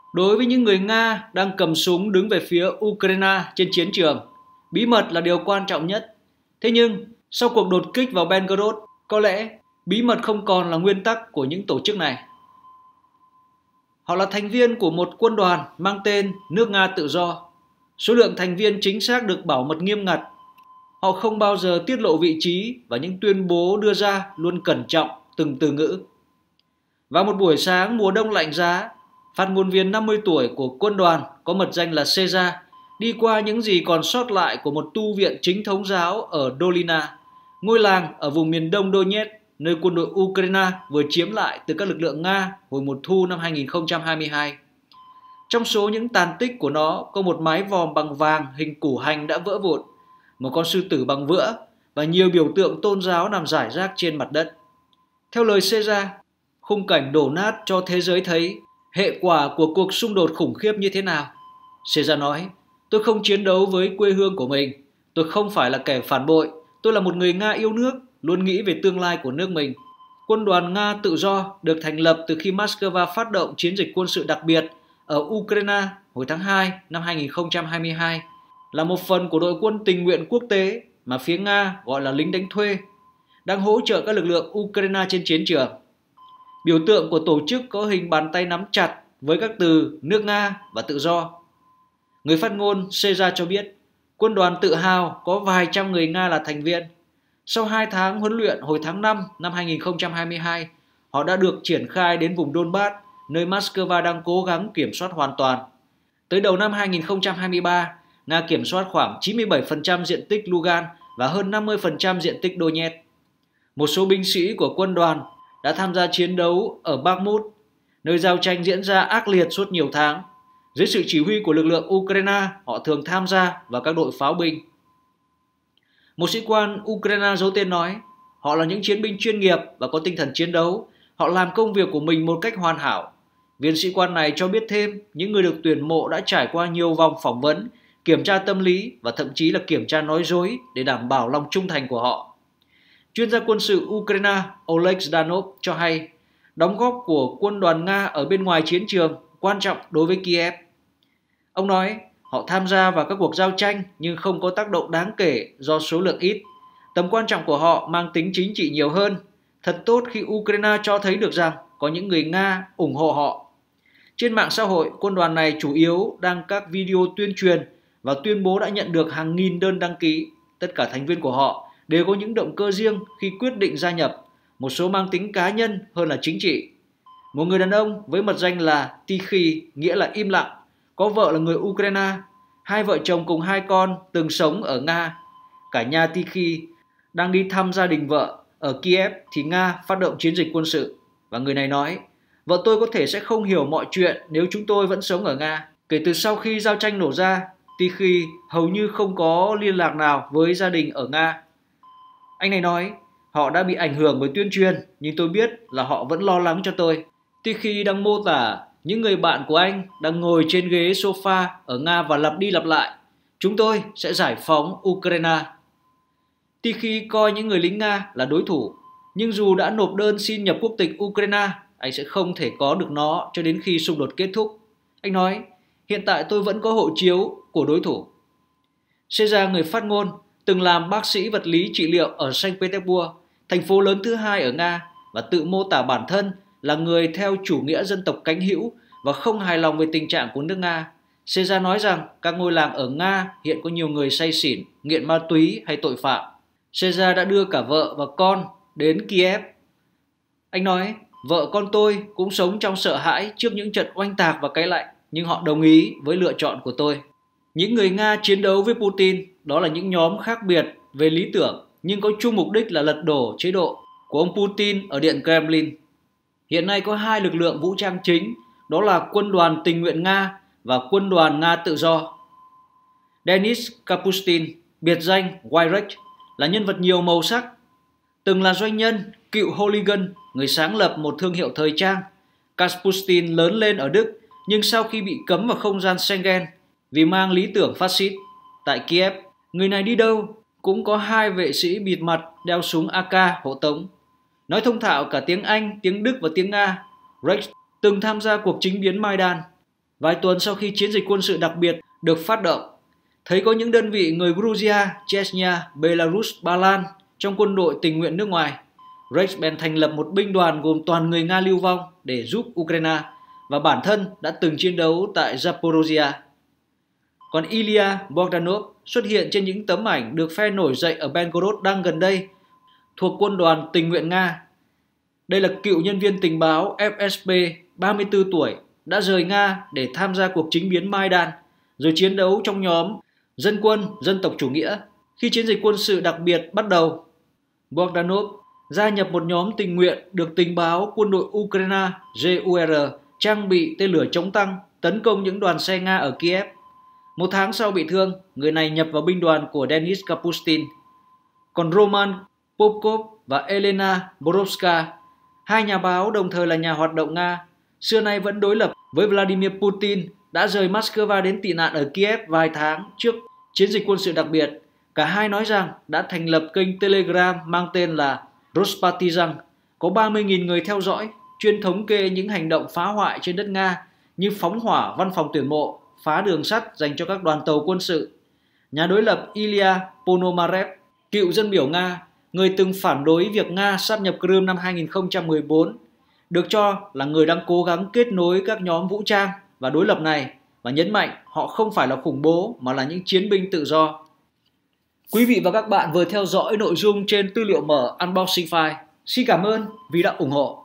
Đối với những người Nga đang cầm súng đứng về phía Ukraine trên chiến trường, bí mật là điều quan trọng nhất. Thế nhưng, sau cuộc đột kích vào Belgorod, có lẽ bí mật không còn là nguyên tắc của những tổ chức này. Họ là thành viên của một quân đoàn mang tên Nước Nga Tự Do. Số lượng thành viên chính xác được bảo mật nghiêm ngặt. Họ không bao giờ tiết lộ vị trí và những tuyên bố đưa ra luôn cẩn trọng từng từ ngữ. Vào một buổi sáng mùa đông lạnh giá, phát ngôn viên 50 tuổi của quân đoàn có mật danh là Caesar đi qua những gì còn sót lại của một tu viện chính thống giáo ở Dolina, ngôi làng ở vùng miền đông Donetsk, nơi quân đội Ukraine vừa chiếm lại từ các lực lượng Nga hồi mùa thu năm 2022. Trong số những tàn tích của nó có một mái vòm bằng vàng hình củ hành đã vỡ vụn, một con sư tử bằng vữa và nhiều biểu tượng tôn giáo nằm rải rác trên mặt đất. Theo lời Caesar, khung cảnh đổ nát cho thế giới thấy hệ quả của cuộc xung đột khủng khiếp như thế nào. Caesar nói, tôi không chiến đấu với quê hương của mình, tôi không phải là kẻ phản bội, tôi là một người Nga yêu nước, luôn nghĩ về tương lai của nước mình. Quân đoàn Nga Tự Do được thành lập từ khi Moscow phát động chiến dịch quân sự đặc biệt ở Ukraine hồi tháng 2 năm 2022, là một phần của đội quân tình nguyện quốc tế mà phía Nga gọi là lính đánh thuê, đang hỗ trợ các lực lượng Ukraine trên chiến trường. Biểu tượng của tổ chức có hình bàn tay nắm chặt với các từ nước Nga và tự do. Người phát ngôn Caesar cho biết, quân đoàn tự hào có vài trăm người Nga là thành viên. Sau 2 tháng huấn luyện hồi tháng 5 năm 2022, họ đã được triển khai đến vùng Donbass, nơi Moscow đang cố gắng kiểm soát hoàn toàn. Tới đầu năm 2023, Nga kiểm soát khoảng 97% diện tích Lugan và hơn 50% diện tích Donetsk. Một số binh sĩ của quân đoàn đã tham gia chiến đấu ở Bakhmut, nơi giao tranh diễn ra ác liệt suốt nhiều tháng. Dưới sự chỉ huy của lực lượng Ukraine, họ thường tham gia vào các đội pháo binh. Một sĩ quan Ukraine giấu tên nói, họ là những chiến binh chuyên nghiệp và có tinh thần chiến đấu. Họ làm công việc của mình một cách hoàn hảo. Viên sĩ quan này cho biết thêm, những người được tuyển mộ đã trải qua nhiều vòng phỏng vấn, kiểm tra tâm lý và thậm chí là kiểm tra nói dối để đảm bảo lòng trung thành của họ. Chuyên gia quân sự Ukraine Oleg Zdanov cho hay, đóng góp của quân đoàn Nga ở bên ngoài chiến trường quan trọng đối với Kiev. Ông nói, họ tham gia vào các cuộc giao tranh nhưng không có tác động đáng kể do số lượng ít. Tầm quan trọng của họ mang tính chính trị nhiều hơn. Thật tốt khi Ukraine cho thấy được rằng có những người Nga ủng hộ họ. Trên mạng xã hội, quân đoàn này chủ yếu đăng các video tuyên truyền và tuyên bố đã nhận được hàng nghìn đơn đăng ký. Tất cả thành viên của họ đều có những động cơ riêng khi quyết định gia nhập, một số mang tính cá nhân hơn là chính trị. Một người đàn ông với mật danh là Tikhy, nghĩa là im lặng, có vợ là người Ukraine, 2 vợ chồng cùng 2 con từng sống ở Nga. Cả nhà Tikhy đang đi thăm gia đình vợ ở Kiev thì Nga phát động chiến dịch quân sự. Và người này nói, vợ tôi có thể sẽ không hiểu mọi chuyện nếu chúng tôi vẫn sống ở Nga. Kể từ sau khi giao tranh nổ ra, Tikhy hầu như không có liên lạc nào với gia đình ở Nga. Anh này nói, họ đã bị ảnh hưởng bởi tuyên truyền, nhưng tôi biết là họ vẫn lo lắng cho tôi. Tikhy đang mô tả những người bạn của anh đang ngồi trên ghế sofa ở Nga và lặp đi lặp lại, chúng tôi sẽ giải phóng Ukraine. Tikhy coi những người lính Nga là đối thủ, nhưng dù đã nộp đơn xin nhập quốc tịch Ukraine, anh sẽ không thể có được nó cho đến khi xung đột kết thúc. Anh nói, hiện tại tôi vẫn có hộ chiếu của đối thủ. Caesar, người phát ngôn, từng làm bác sĩ vật lý trị liệu ở Saint Petersburg, thành phố lớn thứ 2 ở Nga, và tự mô tả bản thân là người theo chủ nghĩa dân tộc cánh hữu và không hài lòng về tình trạng của nước Nga. Caesar nói rằng các ngôi làng ở Nga hiện có nhiều người say xỉn, nghiện ma túy hay tội phạm. Caesar đã đưa cả vợ và con đến Kiev. Anh nói, vợ con tôi cũng sống trong sợ hãi trước những trận oanh tạc và cái lạnh, nhưng họ đồng ý với lựa chọn của tôi. Những người Nga chiến đấu với Putin, đó là những nhóm khác biệt về lý tưởng, nhưng có chung mục đích là lật đổ chế độ của ông Putin ở Điện Kremlin. Hiện nay có 2 lực lượng vũ trang chính, đó là Quân đoàn Tình nguyện Nga và Quân đoàn Nga Tự Do. Denis Kapustin, biệt danh Wyrek, là nhân vật nhiều màu sắc. Từng là doanh nhân, cựu hooligan, người sáng lập một thương hiệu thời trang. Kapustin lớn lên ở Đức, nhưng sau khi bị cấm vào không gian Schengen vì mang lý tưởng phát xít, tại Kiev, người này đi đâu cũng có 2 vệ sĩ bịt mặt đeo súng AK hộ tống. Nói thông thạo cả tiếng Anh, tiếng Đức và tiếng Nga, Rex từng tham gia cuộc chính biến Maidan. Vài tuần sau khi chiến dịch quân sự đặc biệt được phát động, thấy có những đơn vị người Georgia, Chechnya, Belarus, Ba Lan trong quân đội tình nguyện nước ngoài, Reich bèn thành lập một binh đoàn gồm toàn người Nga lưu vong để giúp Ukraine và bản thân đã từng chiến đấu tại Zaporozhye. Còn Ilya Bogdanov xuất hiện trên những tấm ảnh được phe nổi dậy ở Belgorod đang gần đây thuộc quân đoàn tình nguyện Nga. Đây là cựu nhân viên tình báo FSB 34 tuổi đã rời Nga để tham gia cuộc chính biến Maidan rồi chiến đấu trong nhóm dân quân dân tộc chủ nghĩa. Khi chiến dịch quân sự đặc biệt bắt đầu, Bogdanov gia nhập một nhóm tình nguyện được tình báo quân đội Ukraine GUR trang bị tên lửa chống tăng tấn công những đoàn xe Nga ở Kiev. Một tháng sau bị thương, người này nhập vào binh đoàn của Denis Kapustin. Còn Roman Popkov và Elena Borovska, hai nhà báo đồng thời là nhà hoạt động Nga, xưa nay vẫn đối lập với Vladimir Putin, đã rời Moscow đến tị nạn ở Kiev vài tháng trước chiến dịch quân sự đặc biệt. Cả hai nói rằng đã thành lập kênh Telegram mang tên là Rospartizan, có 30.000 người theo dõi, chuyên thống kê những hành động phá hoại trên đất Nga như phóng hỏa văn phòng tuyển mộ, phá đường sắt dành cho các đoàn tàu quân sự. Nhà đối lập Ilya Ponomarev, cựu dân biểu Nga, người từng phản đối việc Nga sáp nhập Crimea năm 2014, được cho là người đang cố gắng kết nối các nhóm vũ trang và đối lập này và nhấn mạnh họ không phải là khủng bố mà là những chiến binh tự do. Quý vị và các bạn vừa theo dõi nội dung trên tư liệu mở Unboxing File. Xin cảm ơn vì đã ủng hộ.